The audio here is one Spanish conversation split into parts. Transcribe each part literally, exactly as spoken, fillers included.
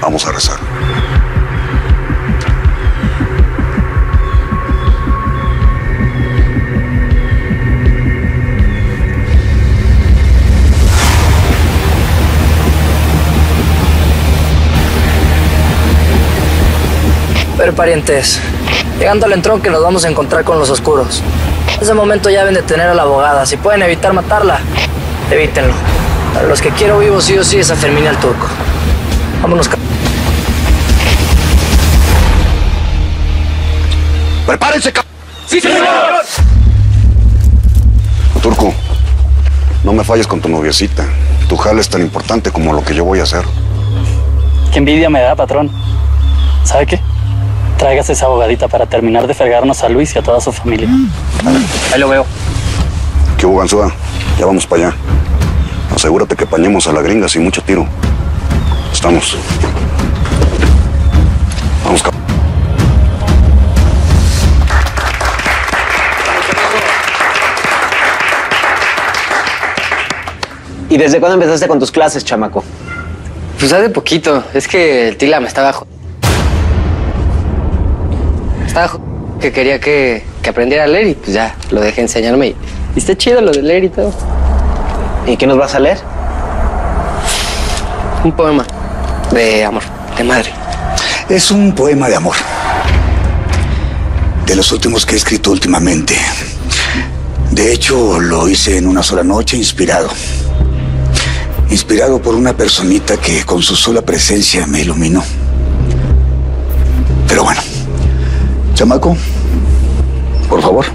Vamos a rezar. Pero parientes, llegando al entronque nos vamos a encontrar con los oscuros. En ese momento ya deben detener a la abogada. Si pueden evitar matarla, evítenlo. Para los que quiero vivos sí o sí es a Fermín el Turco. Vámonos. ¡Prepárense, c***! ¡Sí, señor! Turco, no me falles con tu noviecita. Tu jale es tan importante como lo que yo voy a hacer. Qué envidia me da, patrón. ¿Sabe qué? Tráigase esa abogadita para terminar de fregarnos a Luis y a toda su familia. Vale. Ahí lo veo. ¿Qué hubo, Ganzúa? Ya vamos para allá. Asegúrate que pañemos a la gringa sin mucho tiro. Estamos. Vamos, c***. ¿Y desde cuándo empezaste con tus clases, chamaco? Pues hace poquito. Es que el Tila me estaba... jo- Estaba jo- que quería que, que aprendiera a leer y pues ya, lo dejé enseñarme. Y, y está chido lo de leer y todo. ¿Y qué nos vas a leer? Un poema de amor, de madre. Es un poema de amor. De los últimos que he escrito últimamente. De hecho, lo hice en una sola noche, inspirado. Inspirado por una personita que con su sola presencia me iluminó. Pero bueno, chamaco, por favor.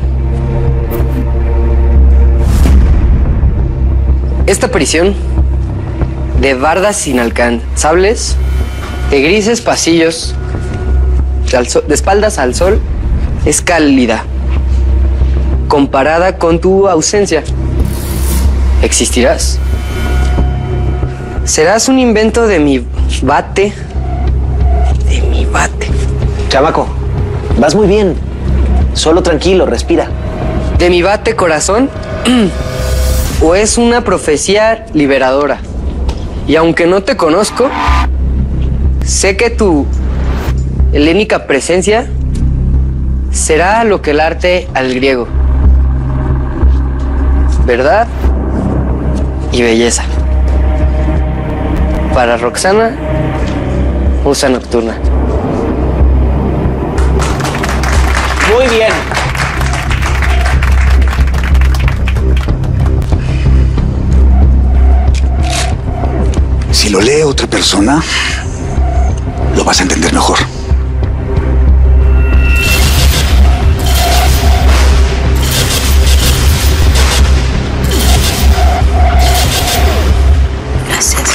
Esta prisión de bardas inalcanzables, de grises pasillos, de, al sol- de espaldas al sol, es cálida, comparada con tu ausencia. ¿Existirás? Serás un invento de mi bate, de mi bate, Chamaco, vas muy bien. Solo tranquilo, respira. de mi bate corazón, o es una profecía liberadora. Y aunque no te conozco, sé que tu helénica presencia será lo que el arte al griego. Verdad y belleza. Para Roxana, musa nocturna. Muy bien. Si lo lee otra persona, lo vas a entender mejor. Gracias.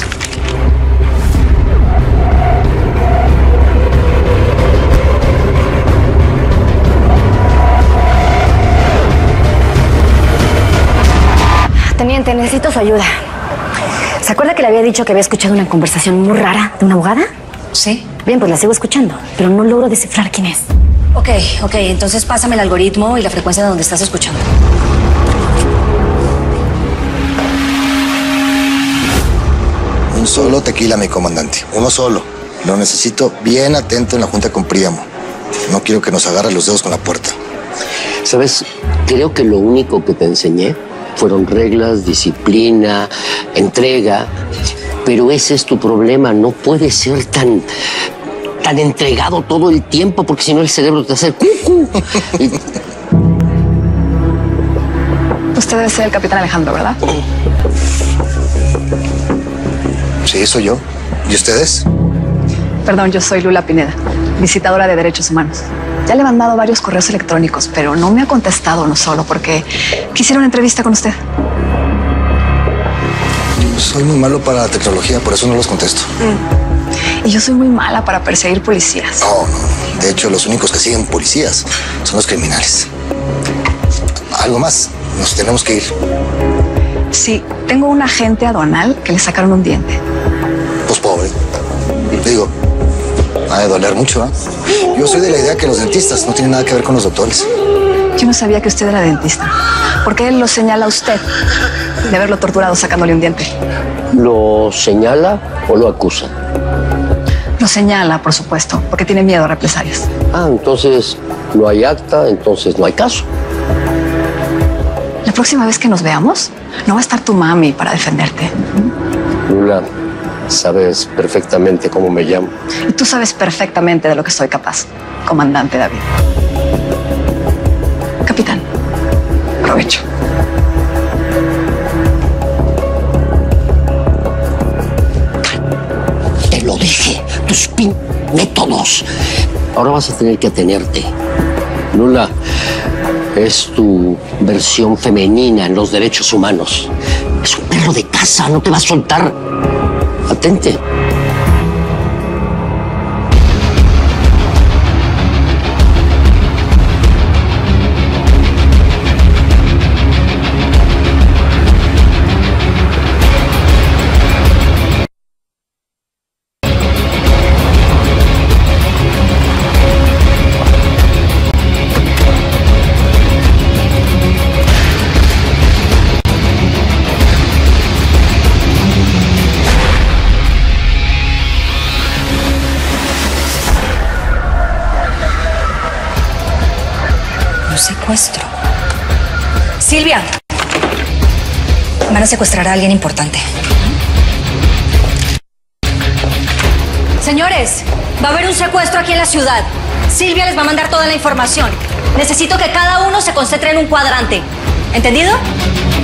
Teniente, necesito su ayuda. ¿Se acuerda que le había dicho que había escuchado una conversación muy rara de una abogada? Sí. Bien, pues la sigo escuchando, pero no logro descifrar quién es. Ok, ok, entonces pásame el algoritmo y la frecuencia de donde estás escuchando. Un solo tequila, mi comandante. Uno solo. Lo necesito bien atento en la junta con Príamo. No quiero que nos agarre los dedos con la puerta. ¿Sabes? Creo que lo único que te enseñé fueron reglas, disciplina, entrega. Pero ese es tu problema. No puedes ser tan, tan entregado todo el tiempo porque si no el cerebro te hace cucu. Y... Usted debe ser el capitán Alejandro, ¿verdad? Sí, soy yo. ¿Y ustedes? Perdón, yo soy Lula Pineda, visitadora de Derechos Humanos. Ya le he mandado varios correos electrónicos, pero no me ha contestado, no solo porque quisiera una entrevista con usted. Soy muy malo para la tecnología, por eso no los contesto. Mm. Y yo soy muy mala para perseguir policías. No, no. De hecho, los únicos que siguen policías son los criminales. Algo más. Nos tenemos que ir. Sí, tengo un agente aduanal que le sacaron un diente. Pues pobre. Digo, ha de doler mucho, ¿eh? Yo soy de la idea que los dentistas no tienen nada que ver con los doctores. Yo no sabía que usted era dentista. ¿Por qué él lo señala a usted de haberlo torturado sacándole un diente? ¿Lo señala o lo acusa? Lo señala, por supuesto, porque tiene miedo a represalias. Ah, entonces no hay acta, entonces no hay caso. La próxima vez que nos veamos, no va a estar tu mami para defenderte. Lula, sabes perfectamente cómo me llamo. Y tú sabes perfectamente de lo que soy capaz, comandante David. Capitán, provecho. Te lo dije, tus pin métodos. Ahora vas a tener que atenerte. Lula es tu versión femenina en los derechos humanos. Es un perro de casa, no te va a soltar. Atente. Secuestro. Silvia. Van a secuestrar a alguien importante. Señores, va a haber un secuestro aquí en la ciudad. Silvia les va a mandar toda la información. Necesito que cada uno se concentre en un cuadrante. ¿Entendido?